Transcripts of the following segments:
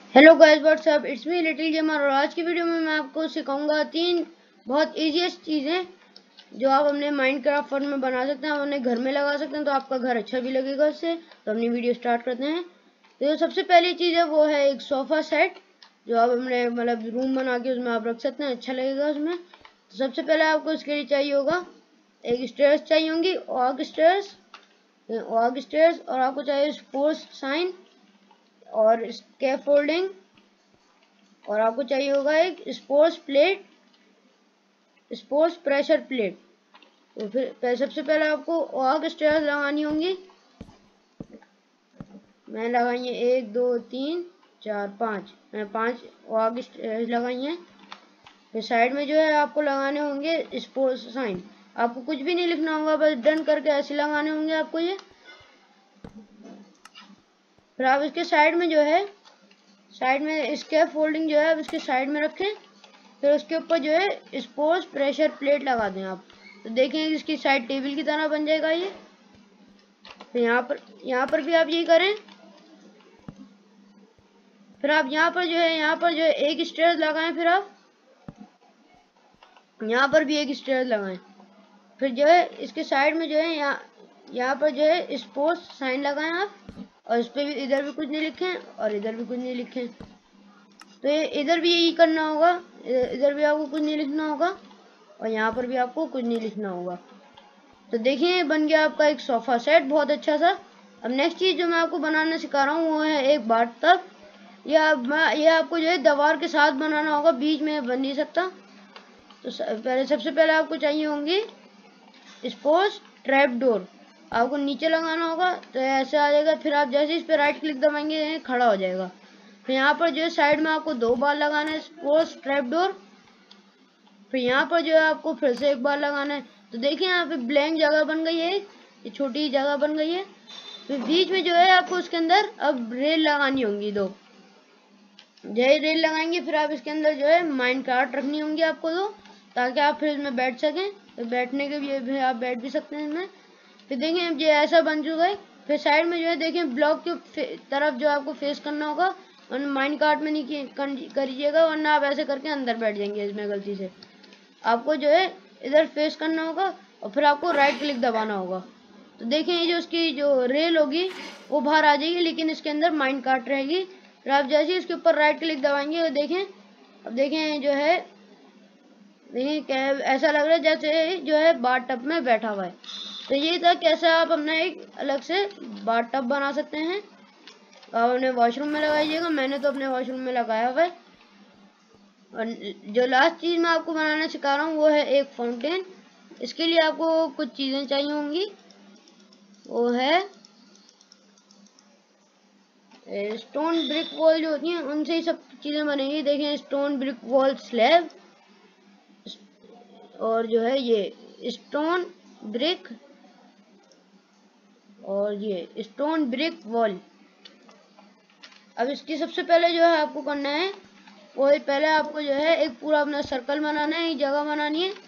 Hello guys, what's up, it's me little gamer. और आज की वीडियो में मैं आपको सिखाऊंगा 3 बहुत इजीएस्ट चीज़ें जो आप अपने माइनक्राफ्ट वर्ल्ड में बना सकते हैं, आप अपने घर में लगा सकते हैं, तो आपका घर अच्छा भी लगेगा उससे। तो अपनी वीडियो स्टार्ट करते हैं। तो जो सबसे पहली चीज़ है वो है एक सोफ़ा सेट, जो आप अपने मतलब रूम बना के उसमें आप रख सकते हैं, अच्छा लगेगा उसमें। तो सबसे पहले आपको इसके लिए चाहिए होगा एक स्टेयर्स चाहिए होंगी, ऑग स्टेयर्स, और आपको चाहिए स्पोर्ट्स साइन और स्कैफोल्डिंग, और आपको चाहिए होगा एक स्पोर्ट्स प्रेशर प्लेट। तो फिर सबसे पहले आपको ऑग स्टेयर्स लगानी होंगी। मैंने लगाई है 1 2 3 4 5, मैंने 5 ऑग स्टेयर्स लगाई हैं। फिर साइड में जो है आपको लगाने होंगे स्पोर्ट्स साइन। आपको कुछ भी नहीं लिखना होगा, बस डन करके ऐसे लगाने होंगे आपको ये। फिर आप इसके साइड में जो है स्केप फोल्डिंग जो है इसके साइड में रखें। फिर उसके ऊपर जो है स्पोर्ट्स प्रेशर प्लेट लगा दें आप। तो देखें इसकी साइड टेबल की तरह बन जाएगा ये। तो यहाँ पर भी आप यही करें। फिर आप यहाँ पर जो है एक स्टेयर्स लगाएं। फिर आप यहाँ पर भी एक स्टेयर्स लगाएं। फिर जो है इसके साइड में जो है यहाँ पर जो है स्पोर्ट्स साइन लगाएं आप। और इस पर भी इधर भी कुछ नहीं लिखें और इधर भी कुछ नहीं लिखें। तो ये इधर भी यही करना होगा, इधर भी आपको कुछ नहीं लिखना होगा और यहाँ पर भी आपको कुछ नहीं लिखना होगा। तो देखिए बन गया आपका एक सोफा सेट बहुत अच्छा सा। अब नेक्स्ट चीज़ जो मैं आपको बनाना सिखा रहा हूँ वो है एक बाथटब। ये आपको जो है दीवार के साथ बनाना होगा, बीच में बन नहीं सकता। तो सबसे पहले आपको चाहिए होंगी स्पोर्ट्स ट्रैप डोर। आपको नीचे लगाना होगा तो ऐसे आ जाएगा। फिर आप जैसे इस पर राइट क्लिक दबाएंगे खड़ा हो जाएगा। फिर यहाँ पर जो है साइड में आपको 2 बार लगाना है स्पोर्ट्स ट्रैप डोर। फिर यहाँ पर जो है आपको फिर से 1 बार लगाना है। तो देखिए यहाँ पे ब्लैंक जगह बन गई है, ये छोटी जगह बन गई है। फिर बीच में जो है आपको उसके अंदर अब रेल लगानी होंगी 2। जय रेल लगाएंगे फिर आप इसके अंदर जो है माइनकार्ट रखनी होंगी आपको 2, ताकि आप फिर इसमें बैठ सकें। तो बैठने के भी आप बैठ भी सकते हैं इसमें। फिर देखें अब ये ऐसा बन चुका है। फिर साइड में जो है देखें ब्लॉक की तरफ जो आपको फेस करना होगा, और माइनकार्ट में नहीं करिएगा, वरना आप ऐसे करके अंदर बैठ जाएंगे इसमें गलती से। आपको जो है इधर फेस करना होगा और फिर आपको राइट क्लिक दबाना होगा। तो देखें ये जो उसकी जो रेल होगी वो बाहर आ जाएगी, लेकिन इसके अंदर माइनकार्ट रहेगी। फिर आप जैसे ही इसके ऊपर राइट क्लिक दबाएंगे तो देखें, अब देखें जो है देखें क्या ऐसा लग रहा है जैसे जो है बाथटब में बैठा हुआ है। तो ये था कैसे आप अपना एक अलग से बाथटब बना सकते हैं। आप अपने वॉशरूम में लगाइएगा, मैंने तो अपने वॉशरूम में लगाया हुआ है। और जो लास्ट चीज़ मैं आपको बनाना सिखा रहा हूँ वो है एक फाउंटेन। इसके लिए आपको कुछ चीज़ें चाहिए होंगी, वो है स्टोन ब्रिक वॉल जो होती हैं उनसे ही सब चीज़ें बनेंगी। देखें स्टोन ब्रिक वॉल स्लैब, और जो है ये स्टोन ब्रिक, और ये स्टोन ब्रिक वॉल। अब इसकी सबसे पहले जो है आपको करना है वो पहले आपको जो है एक पूरा अपना सर्कल बनाना है, एक जगह बनानी है।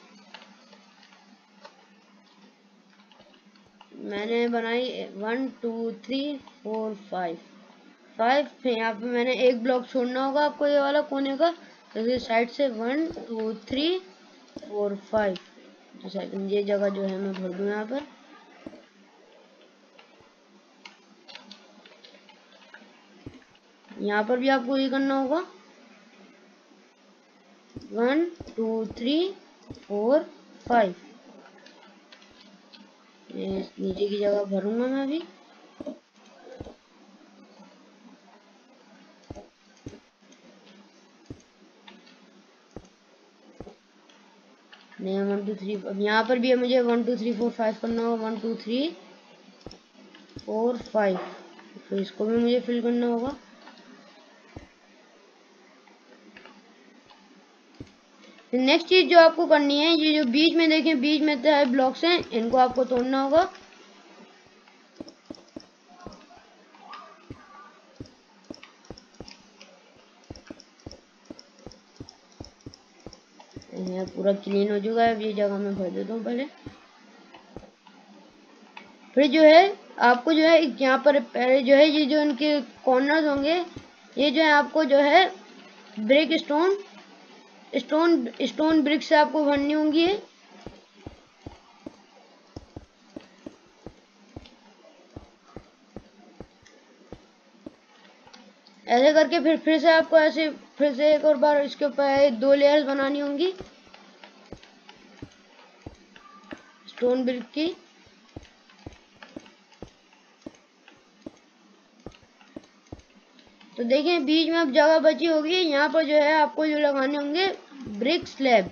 मैंने बनाई 1 2 3 4 5। फिर यहाँ पे मैंने एक ब्लॉक छोड़ना होगा आपको, ये वाला कोने का। तो फिर साइड से 1 2 3 4 5। तो सेकंड ये जगह जो है मैं भर दूँ यहाँ पर। यहाँ पर भी आपको ये करना होगा 1 2 3 4 5। नीचे की जगह भरूंगा मैं अभी। नहीं 1 2 3, अब यहाँ पर भी मुझे 1 2 3 4 5 करना होगा। 1 2 3 4 5। फिर इसको भी मुझे फिल करना होगा। नेक्स्ट चीज जो आपको करनी है, ये जो बीच में देखें बीच में है ब्लॉक्स हैं, इनको आपको तोड़ना होगा। ये पूरा क्लीन हो चुका है। अब ये जगह मैं भर देता हूँ पहले। फिर जो है आपको जो है यहाँ पर पहले जो है ये जो इनके कॉर्नर्स होंगे ये जो है आपको जो है ब्रिक स्टोन ब्रिक से आपको भरनी होंगी। ऐसे करके फिर से आपको ऐसे फिर से एक और बार इसके ऊपर 2 लेयर्स बनानी होंगी स्टोन ब्रिक की। तो देखिए बीच में अब जगह बची होगी, यहाँ पर जो है आपको जो लगाने होंगे ब्रिक स्लैब।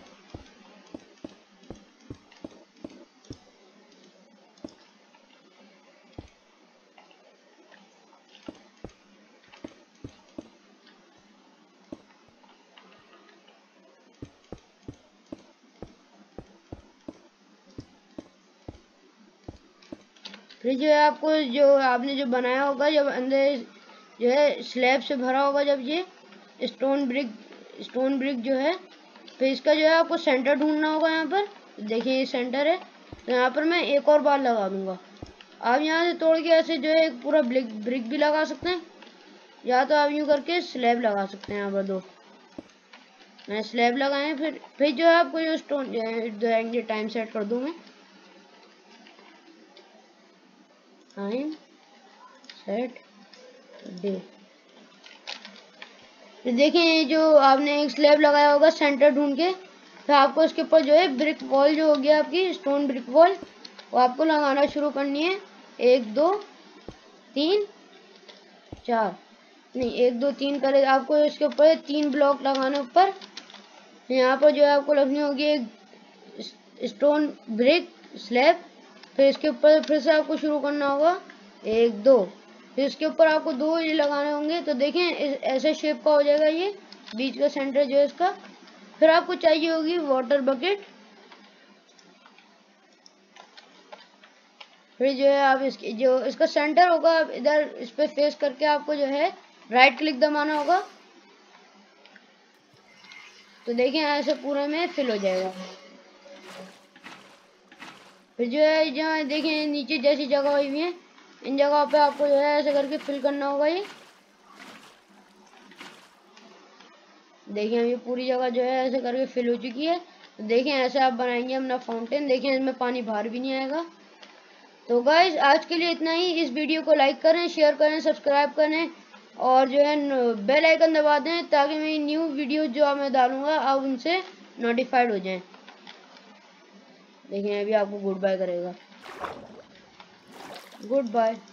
फिर जो है आपको जो आपने जो बनाया होगा, जब अंदर जो है स्लैब से भरा होगा जब ये स्टोन ब्रिक जो है, फिर इसका जो है आपको सेंटर ढूंढना होगा। यहाँ पर देखिए ये सेंटर है, तो यहाँ पर मैं एक और बार लगा दूंगा। आप यहाँ से तोड़ के ऐसे जो है एक पूरा ब्रिक भी लगा सकते हैं, या तो आप यूँ करके स्लैब लगा सकते हैं। यहाँ पर 2 मैंने स्लैब लगाए। फिर जो है आपको जो स्टोन जो टाइम सेट कर दूँ मैं, टाइम सेट डे। तो देखिए जो आपने एक स्लैब लगाया होगा सेंटर ढूंढ के, फिर आपको इसके ऊपर जो है ब्रिक वॉल जो होगी आपकी स्टोन ब्रिक वॉल, वो आपको लगाना शुरू करनी है। 1 2 3 4 नहीं 1 2 3 करे आपको इसके ऊपर 3 ब्लॉक लगाने ऊपर। यहाँ पर जो है आपको लगनी होगी एक स्टोन ब्रिक स्लैब। फिर इसके ऊपर फिर से आपको शुरू करना होगा 1 2, फिर इसके ऊपर आपको 2 ये लगाने होंगे। तो देखें ऐसे शेप का हो जाएगा ये बीच का सेंटर जो है इसका। फिर आपको चाहिए होगी वाटर बकेट। फिर जो है आप इसकी जो इसका सेंटर होगा, आप इधर इस पे फेस करके आपको जो है राइट क्लिक दबाना होगा। तो देखें ऐसे पूरे में फिल हो जाएगा। फिर जो है जहाँ देखें नीचे जैसी जगह हुई हुई है, इन जगहों पे आपको जो है ऐसे करके फिल करना होगा। ये देखें ये पूरी जगह जो है ऐसे करके फिल हो चुकी है। तो देखें ऐसे आप बनाएंगे अपना फाउंटेन। देखें इसमें पानी बाहर भी नहीं आएगा। तो गाइज आज के लिए इतना ही। इस वीडियो को लाइक करें, शेयर करें, सब्सक्राइब करें और जो है बेल आइकन दबा दें, ताकि मेरी न्यू वीडियो जो मैं डालूंगा आप उनसे नोटिफाइड हो जाएं। देखिए अभी आपको गुड बाय करेगा। Good bye.